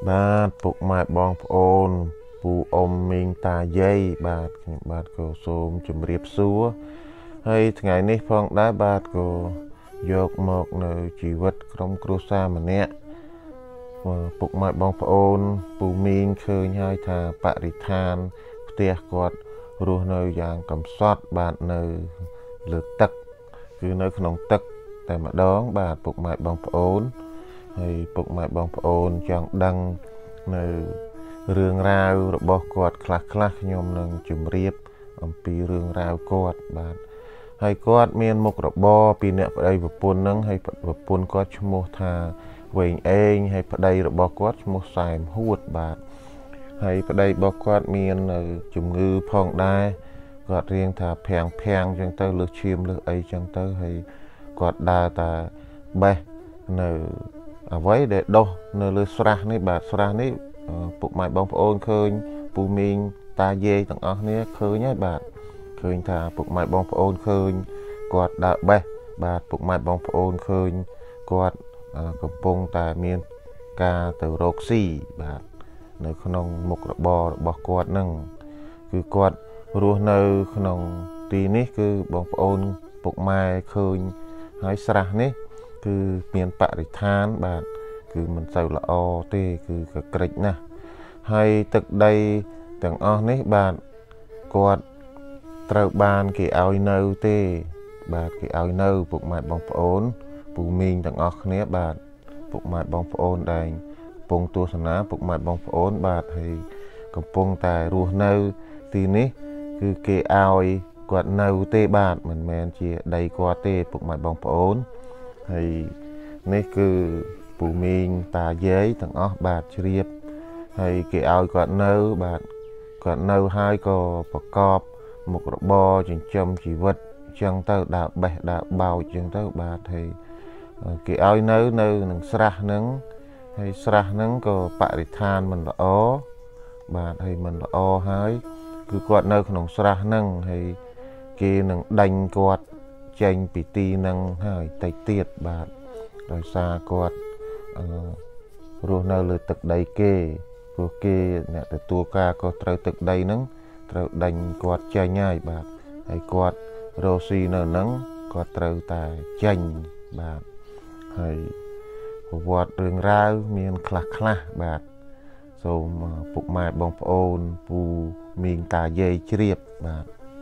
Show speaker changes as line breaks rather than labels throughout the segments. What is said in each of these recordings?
បាទពុកម៉ែបងប្អូនពូអ៊ំមីងតាយាយបាទខ្ញុំបាទក៏សូមជម្រាបសួរហើយថ្ងៃនេះផងដែរបាទក៏យកមកនៅជីវិតក្រុមគ្រួសារម្នាក់ពុកម៉ែបងប្អូនពូមីងឃើញហើយថាបរិស្ថានផ្ទះគាត់រស់នៅយ៉ាងកំសត់បាទនៅលើទឹកគឺនៅក្នុងទឹកតែម្ដងបាទពុកម៉ែបងប្អូនហើយពុកម៉ែបងប្អូនចង់ដឹងនៅរឿងរ៉ាវរបស់គាត់ខ្លះខ្ញុំនឹងជម្រាបអំពីរឿងរ៉ាវគាត់បាទហើយគាត់មានមុខរបរពីអ្នកប្តីប្រពន្ធនឹងហើយប្រពន្ធគាត់ឈ្មោះថាវែងអេងហើយប្តីរបស់គាត់ឈ្មោះសែមហួតបាទហើយប្តីរបស់គាត់មានជំងឺផងដែរគាត់រៀងថាភាំងអញ្ចឹងទៅលើសឈាមលើសអីអញ្ចឹងទៅហើយគាត់ដើរតែបេះនៅអ្វីដែលដុះនៅលើស្រះនេះបាទស្រះនេះពុកម៉ែបងប្អូនឃើញពូមីងតាយាយទាំងអស់គ្នាឃើញហើយបាទឃើញថាពុកម៉ែបងប្អូនឃើញគាត់ដើរបេះបាទពុកម៉ែបងប្អូនឃើញគាត់កំពុងតែមានការទៅរកស៊ីបាទនៅក្នុងមុខរបររបស់គាត់នឹងគឺគាត់រស់នៅក្នុងទីនេះគឺបងប្អូនពុកម៉ែឃើញហើយស្រះនេះគឺមានបរិស្ថានបាទគឺមិនសូវល្អទេគឺកក្រិចណាស់ហើយទឹកដីទាំងអស់នេះបាទគាត់ត្រូវបានគេឲ្យនៅទេបាទគេឲ្យនៅពុកម៉ែបងប្អូនពូមីងទាំងអស់គ្នាបាទពុកម៉ែបងប្អូនដែលកំពុងទស្សនាពុកម៉ែបងប្អូនបាទហើយកំពុងតែរស់នៅទីនេះគឺគេឲ្យគាត់នៅទេបាទមិនមែនជាដីគាត់ទេពុកម៉ែបងប្អូនហើយនេះគឺពូមីងតាយាយទាំងអស់បាទជ្រាបហើយគេឲ្យគាត់នៅបាទគាត់នៅហើយក៏ប្រកបមុខរបរចិញ្ចឹមជីវិតអញ្ចឹងទៅដើរបេះដើរបោចអញ្ចឹងទៅបាទហើយគេឲ្យនៅនឹងស្រះហ្នឹងហើយស្រះហ្នឹងក៏បរិស្ថានមិនល្អបាទហើយមិនល្អហើយគឺគាត់នៅក្នុងស្រះហ្នឹងហើយគេនឹងដេញគាត់ចេញពីទីហ្នឹងហើយតិចទៀតបាទដោយសារគាត់រស់នៅលើទឹកដីគេព្រោះគេអ្នកទទួលការក៏ត្រូវទឹកដីហ្នឹងត្រូវដេញគាត់ចេញហើយបាទហើយគាត់រស់ស៊ីនៅហ្នឹងគាត់ត្រូវតែចេញបាទហើយប្រវត្តិរឿងរ៉ាវមានខ្លះបាទសូមពុកម៉ែបងប្អូនពូមីងតាយាយជ្រាបបាទ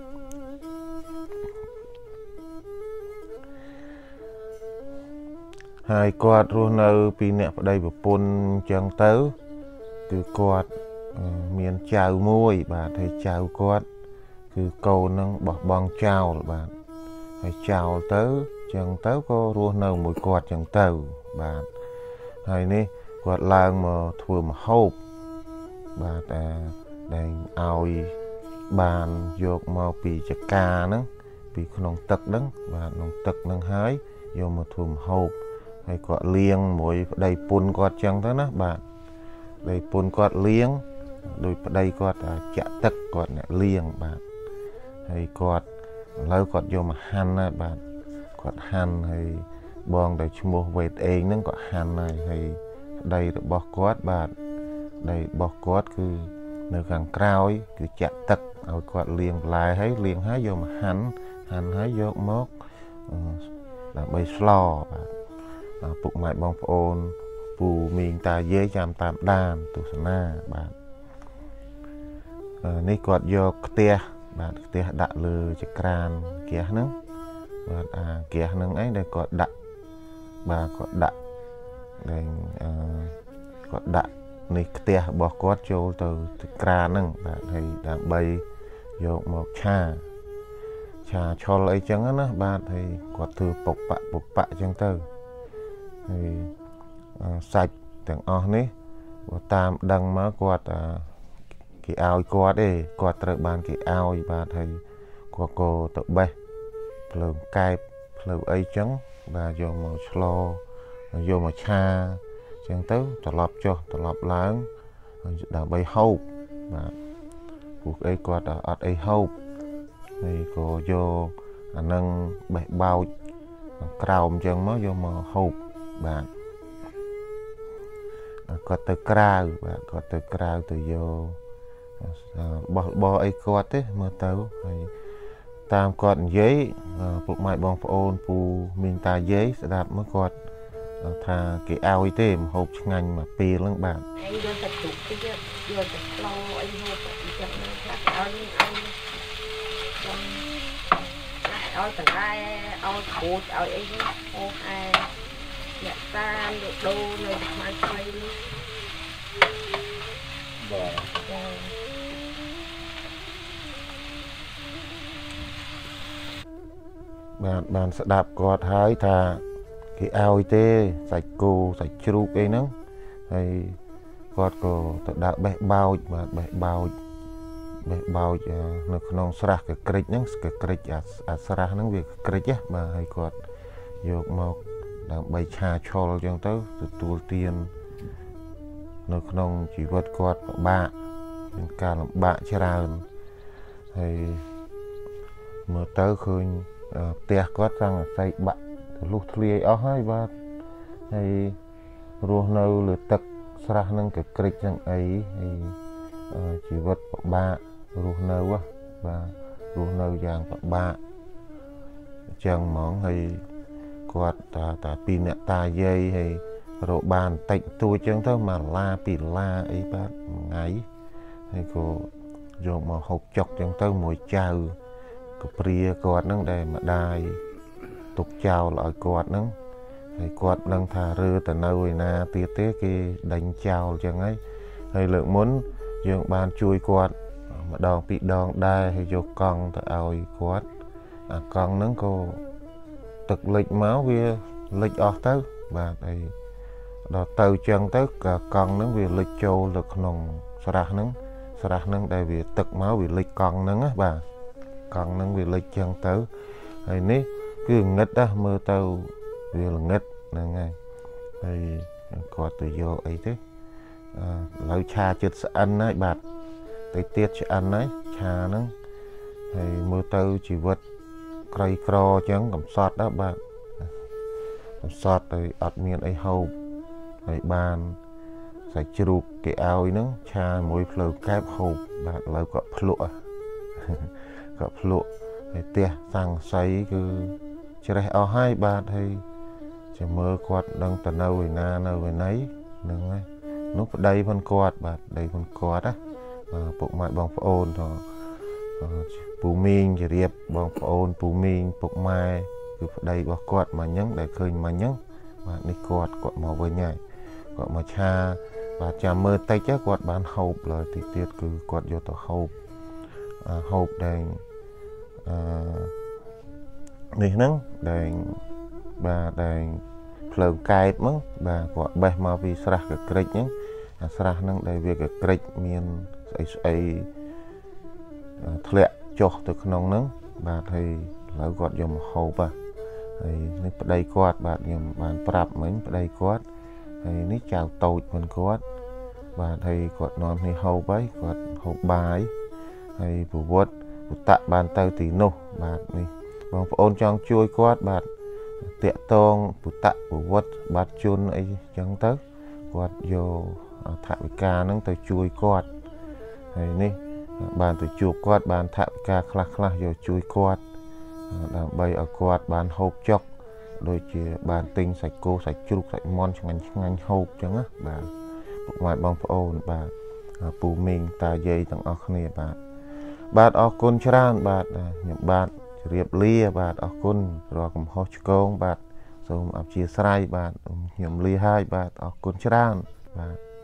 ហើយគាត់រស់នៅពីអ្នកប្តីប្រពន្ធអញ្ចឹងទៅគឺគាត់មានចៅមួយបាទហើយចៅគាត់គឺកូននឹងបោះបង់ចោលបាទហើយចោលទៅអញ្ចឹងទៅក៏រស់នៅមួយគាត់អញ្ចឹងទៅបាទហើយនេះគាត់ឡើងមកធ្វើម្ហូបបាទដែលឲ្យបានយកមកពីចកាហ្នឹងពីក្នុងទឹកហ្នឹងបាទក្នុងទឹកហ្នឹងហើយយកមកធ្វើម្ហូបហើយគាត់លាងមួយប្តីពុនគាត់ចឹងទៅណាបាទប្តីពុនគាត់លាងដោយប្តីគាត់ចាក់ទឹកគាត់អ្នកលាងបាទហើយគាត់ឥឡូវគាត់យកមកហាន់ហើយបាទគាត់ហាន់ហើយបងដែលឈ្មោះវេតអេងហ្នឹងគាត់ហាន់ហើយប្តីរបស់គាត់បាទប្តីរបស់គាត់គឺនៅខាងក្រោយគឺចាក់ទឹកឲ្យគាត់លាងបន្លែហើយលាងហើយយកមកហាន់ហើយយកមកដើម្បីស្លបាទពុកម៉ែបងប្អូនពូមីងតាយាយចាំតាមដានទស្សនាបាទនេះគាត់យកខ្ទះបាទខ្ទះដាក់លើចក្រានហ្គាសហ្នឹងបាទហ្គាសហ្នឹងឯងដែលគាត់ដាក់បាទគាត់ដាក់ដែលគាត់ដាក់នេះខ្ទះរបស់គាត់ចូលទៅចក្រានហ្នឹងបាទហើយដើម្បីយកមកឆាឆុលអីចឹងណាបាទហើយគាត់ធ្វើពុកប៉ាក់ចឹងទៅហើយសាច់ទាំងអស់នេះបើតាមដឹងមកគាត់គេឲ្យគាត់ទេគាត់ត្រូវបានគេឲ្យបាទហើយគាត់ក៏ទៅបេះភ្លើងកែបភ្លើងអីចឹងបាទយកមកឆ្លយកមកឆាចឹងទៅត្រឡប់ចុះត្រឡប់ឡើងដើម្បីហូបបាទពួកអីគាត់អត់អីហូបហើយក៏យកអានឹងបេះបោចក្រោមចឹងមកយកមកហូបបាទគាត់ទៅក្រៅបាទគាត់ទៅក្រៅទៅយកបោះអីគាត់ទេមើលទៅហើយតាមគាត់និយាយពុកម៉ែបងប្អូនពូមីងតាយាយស្ដាប់មើលគាត់ថាគេឲ្យទេម្ហូបឆ្ងាញ់មកពេលហ្នឹងបាទ
ហើយយកតែទុកទៅយកតែផ្លោអីហូបអីចឹងហ្នឹងខ្លះឲ្យបន្លែឲ្យគ្រូចឲ្យអីអូអែអ្នកតាមយកដូរនៅផ្នែកថ្មីនេះ
បាទបានស្ដាប់គាត់ហើយថាគេឲ្យទេសាច់គោសាច់ជ្រូកអីហ្នឹងហើយគាត់ក៏ទៅដើរបេះបោចបាទបេះបោចនៅក្នុងស្រះកក្រិចហ្នឹងកក្រិចអាស្រះហ្នឹងវាកក្រិចបាទហើយគាត់យកមកដើម្បីឆាឆុលអញ្ចឹងទៅទទួលទាននៅក្នុងជីវិតគាត់ពិបាកមានការលំបាកច្រើនហើយមើលទៅឃើញផ្ទះគាត់តាំងអាស្រ័យបាក់ទលុះធ្លាយអស់ហើយបាទហើយរស់នៅលើទឹកស្រះនឹងកក្រិចនឹងអីហើយជីវិតពិបាករស់នៅបាទរស់នៅយ៉ាងពិបាកអញ្ចឹងហ្មងហើយគាត់តាពីអ្នកតាយាយហើយរកបានតិចតួចអញ្ចឹងទៅ1ឡា2ឡាអីបាទថ្ងៃហើយក៏យកមកហូបចុកអញ្ចឹងទៅមួយចៅកព្រាគាត់ហ្នឹងដែលម្ដាយទុកចោលឲ្យគាត់ហ្នឹងហើយគាត់នឹងថារើទៅនៅឯណាទៀតទេគេដេញចោលអញ្ចឹងហើយលើកមុនយើងបានជួយគាត់ម្ដងពីរដងដែរហើយយកកង់ទៅឲ្យគាត់អាកង់ហ្នឹងក៏ទឹកលិចមកវាលិចអស់ទៅបាទហើយដល់ទៅអញ្ចឹងទៅកង់ហ្នឹងវាលិចចូលទៅក្នុងស្រះហ្នឹងដែលវាទឹកមកវាលិចកង់ហ្នឹងបាទកង់ហ្នឹងវាលិចអញ្ចឹងទៅហើយនេះគឺងឹតមើលទៅវាល្ងឹតហ្នឹងហើយគាត់ទៅយកអីទេឥឡូវឆាចិត្តស្អិនហើយបាទទៅទៀតឆ្អិនហើយឆាហ្នឹងហើយមើលទៅជីវិតក្រីក្រអញ្ចឹងកំសត់ដែរបាទកំសត់ទៅអត់មានអីហូបហើយបានសាច់ជ្រូកគេឲ្យហ្នឹងឆាមួយភ្លើកែបហូបបាទឥឡូវគាត់ភ្លក់ហើយផ្ទះសង្ស័យគឺច្រេះអស់ហើយបាទហើយចាំមើលគាត់នឹងទៅនៅឯណានៅឯណីហ្នឹងហើយនោះប្តីផងគាត់បាទប្តីផងគាត់ពុកម៉ែបងប្អូនទៅពូមីងជម្រាបបងប្អូនពូមីងពុកម៉ែគឺប្តីរបស់គាត់មកញឹងដែលឃើញមកញឹងបាទនេះគាត់មកវិញហើយគាត់មកឆាបាទចាំមើលតិចគាត់បានហូបលើទីទៀតគឺគាត់យកទៅហូបដែលនេះហ្នឹងដែលបាទដែលភ្លើងកែបហ្នឹងបាទគាត់បេះមកពីស្រះកក្រិចហ្នឹងអាស្រះហ្នឹងដែលវាកក្រិចមានស្អីធ្លាក់ចុះទៅក្នុងហ្នឹងបាទហើយឥឡូវគាត់យកមកហូបហើយនេះប្តីគាត់បាទខ្ញុំបានប្រាប់មិញប្តីគាត់ហើយនេះចៅតូចផងគាត់បាទហើយគាត់នាំគ្នាហូបហើយគាត់ហូបបាយហើយប្រវត្តិពុតៈបានទៅទីនោះបាទនេះបងប្អូនចង់ជួយគាត់បាទតាក់តងពុតៈប្រវត្តិបាត់ជន់អីចឹងទៅគាត់យកថវិកាហ្នឹងទៅជួយគាត់ហើយនេះបានទៅជួបគាត់បានថវិកាខ្លះយកជួយគាត់ដើម្បីឲ្យគាត់បានហូបចុកដូចជាបានទិញសាច់គោសាច់ជ្រូកសាច់មាន់ឆ្ងាញ់ហូបចឹងណាបាទពុកម៉ែបងប្អូនបាទពូមីងតាយាយទាំងអស់គ្នាបាទអរគុណច្រើនបាទខ្ញុំបាទជម្រាបលាបាទអរគុណរាល់កំហុសឆ្គងបាទសូមអព្យាស្រ័យបាទខ្ញុំលាហើយបាទអរគុណច្រើនបាទ